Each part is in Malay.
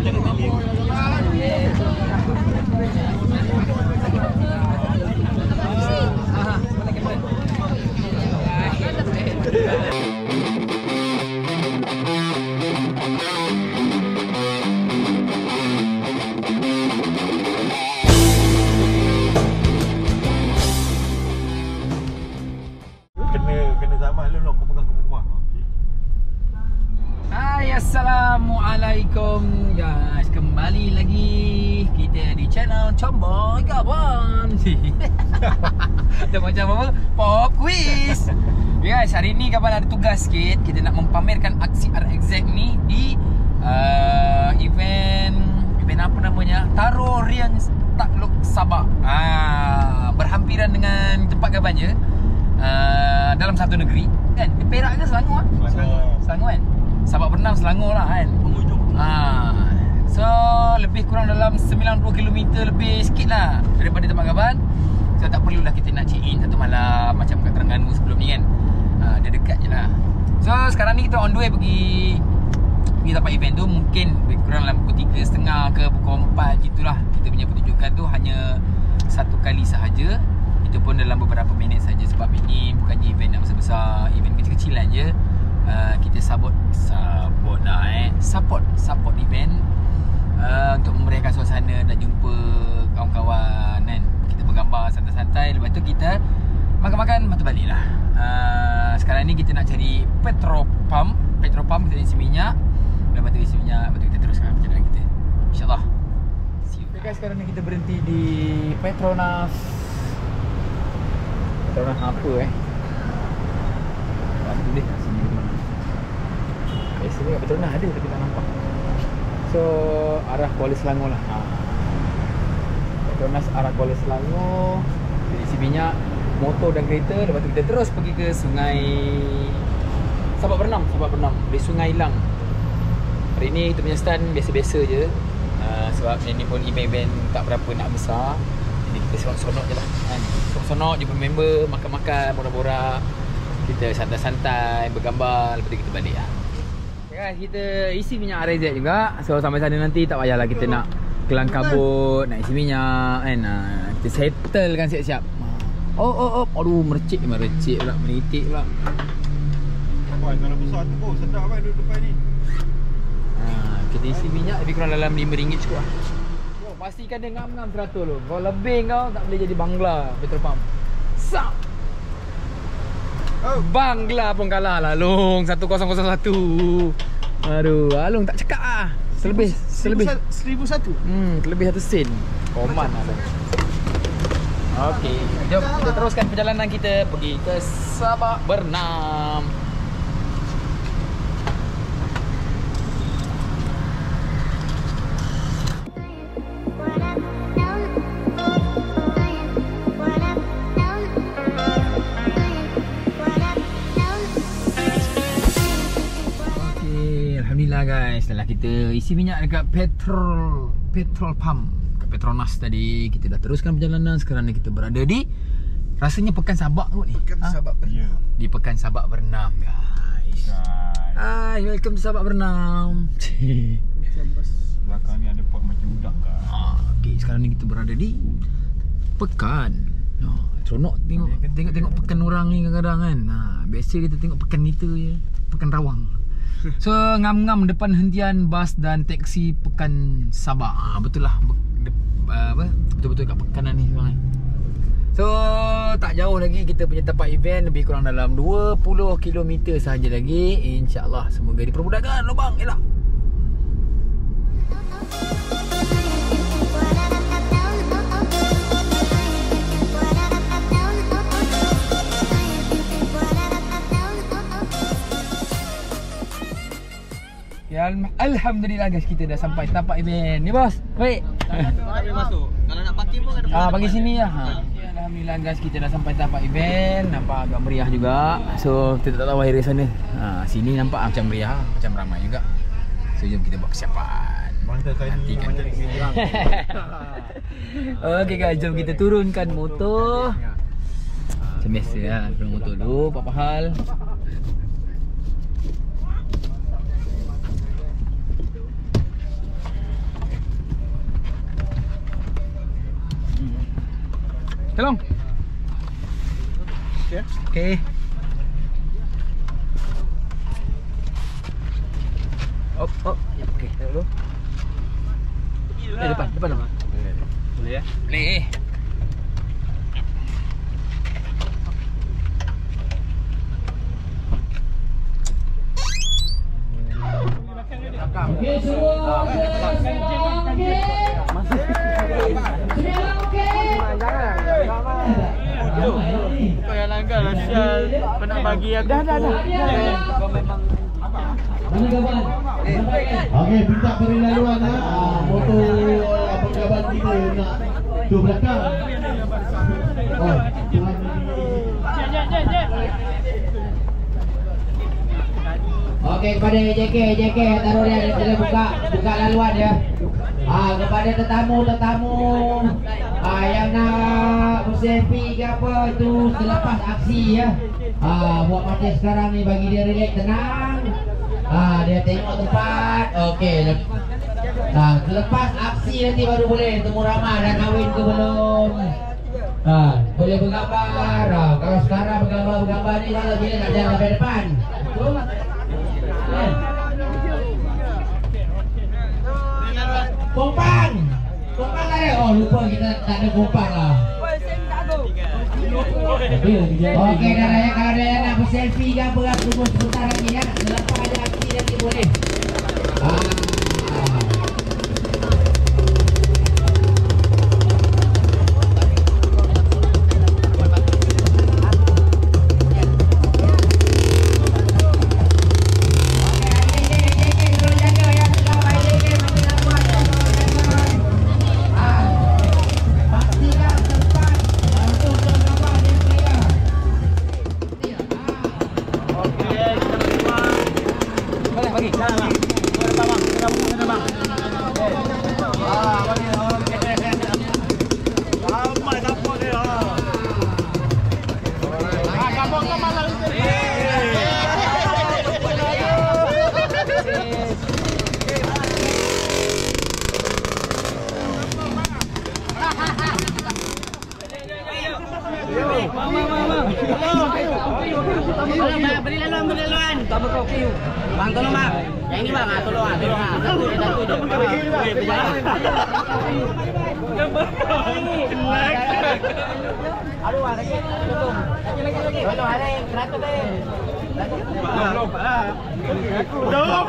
jangan tali. Kena zaman lu kau pegang rumah. Hai, Assalamualaikum guys. Kembali lagi kita di channel Comboy Kawan. Kita macam apa? Pop quiz. Guys, hari ni kawan ada tugas sikit. Kita nak mempamerkan aksi RXZ ni di event apa namanya? Taro Rian Takluk Sabak. Berhampiran dengan tempat kawannya. Dalam satu negeri kan? Di Perak ke Selangor? Selangor kan? Sabak Bernam Selangor lah kan? Penghujung. So lebih kurang dalam 90 km lebih sikit lah daripada tempat kawan. So tak perlulah kita nak check in satu malam macam kat Terengganu sebelum ni kan. Dia dekat je lah. So sekarang ni kita on the way pergi tempat event tu. Mungkin lebih kurang dalam pukul 3.30 ke pukul 4 gitulah. Kita punya pertunjukan tu hanya satu kali sahaja. Itu pun dalam beberapa minit saja. Sebab ini bukannya event yang besar-besar, event kecil-kecilan je. Kita support event untuk memeriahkan suasana dan jumpa kawan-kawan kan. Kita bergambar santai-santai. Lepas tu kita makan-makan, lepas tu balik lah. Sekarang ni kita nak cari petrol pump. Kita isi minyak. Lepas tu isi minyak, lepas tu kita teruskan perjalanan kita, InsyaAllah. See you guys. Sekarang ni kita berhenti di Petronas. Petronas apa tak boleh kat sini ke mana. Biasanya kat Petronas ada tapi tak nampak. So arah Kuala Selangor lah. Petronas arah Kuala Selangor. Kita isi minyak, motor dan kereta. Lepas tu kita terus pergi ke Sungai Sabak Bernam di Sungai Lang. Hari ni kita punya stand biasa-biasa je. Sebab ni pun event tak berapa nak besar. Jadi kita sonok je lah kan. Sonok jumpa member, makan-makan, borak-borak. Kita santai-santai, bergambar. Lepas tu kita balik lah. Okay guys, kita isi minyak RXZ juga. So sampai sana nanti tak payahlah kita nak kelang kabut, nak isi minyak kan. Kita settle kan siap-siap. Aduh, mercik pula, menitik pula. Wah, kalau besar tu pun sedap kan duduk depan ni. Kita isi minyak lebih kurang dalam RM5 cukup lah. Pastikan dia ngam-ngam 100 tu. Kalau lebih kau tak boleh jadi Bangla petrol pump. Sap. Bangla pun kalah lah Long 1001. Aduh, Along tak cakap ah. Selebih 1001. Terlebih 1 sen. Koman Along. Okey, jom kita teruskan perjalanan kita pergi ke Sabak Bernam. Alhamdulillah guys, setelah kita isi minyak dekat petrol pump kat Petronas tadi, kita dah teruskan perjalanan. Sekarang ni kita berada di rasanya Pekan Sabak kot ni. Sabak Bernam. Di Pekan Sabak Bernam guys. Hai, welcome to Sabak Bernam. Belakang ni ada pot macam budak kan. Okey, sekarang ni kita berada di Pekan. Seronok tengok pekan orang ni kadang-kadang kan. Biasa kita tengok pekan kita je, Pekan Rawang. So ngam-ngam depan hentian bas dan teksi Pekan Sabak. Betul lah. Betul-betul kat pekanan ni sebenarnya. So tak jauh lagi kita punya tempat event. Lebih kurang dalam 20 km sahaja lagi. InsyaAllah semoga dipermudahkan lubang elak. Alhamdulillah guys, kita dah sampai tempat event ni bos. Baik. Tak boleh masuk. Kalau nak parking pun ada. Pagi sini lah. Alhamdulillah guys, kita dah sampai tempat event. Nampak agak meriah juga. So kita tak tahu akhir sana. Sini nampak macam meriah, macam ramai juga. So jom kita buat persiapan. Nantikan. Okey guys, jom kita turunkan motor. Macam biasa lah, turun motor dulu, apa hal. ya. Okey. Ya, okey. Taruh dulu. Depan nama. Boleh ya? Boleh. Okey semua. Kau yang langgar lah Syal. Kau nak bagi aku. Dah. Kau memang Okey, minta beri laluan motor penggaban kita nak tu belakang. Oh, okey, kepada JK taruh dia buka laluan ya. Kepada tetamu yang nak selfie ke apa itu selepas aksi ya. Buat macam sekarang ni bagi dia relax tenang. Dia tengok tempat. Okey. Selepas aksi nanti baru boleh temu ramah dah kahwin ke belum. Boleh bergambar. Kalau sekarang bergambar ni kalau bila nak jalan sampai depan. Betul? Kompang tak ada. Oh lupa kita tak ada kompang lah. Okey dah raya, kalau ada yang nak berselfie ke apa tunggu sebentar lagi ya. Selepas ada aksi nanti boleh. Beri laluan. Tambah kau kiu. Bang tolong bang. Yang ini bang, tolong. Satu dia. Boleh berjalan. Aduh, lagi. Tolong ada yang 100 deh. Belum. Belum.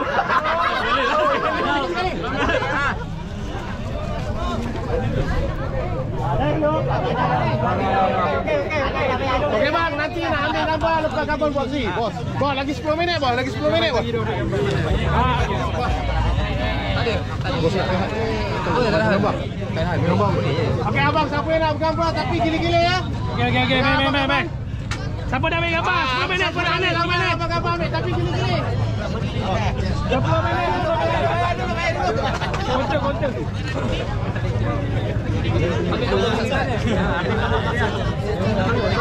Okey bang, nanti nak ambil gambar lepas gambar buat sini. Bos, lagi 10 minit bos. Lagi 10 minit bos. Bos nak rehat. Gambar. Okey abang, siapa yang nak bergambar tapi gila-gila ya? Okey, main. Siapa dah ambil gambar? 10 minit, 10 minit. Abang gambar ambil tapi gila-gila. 10 minit. Konten. Ambil dulu.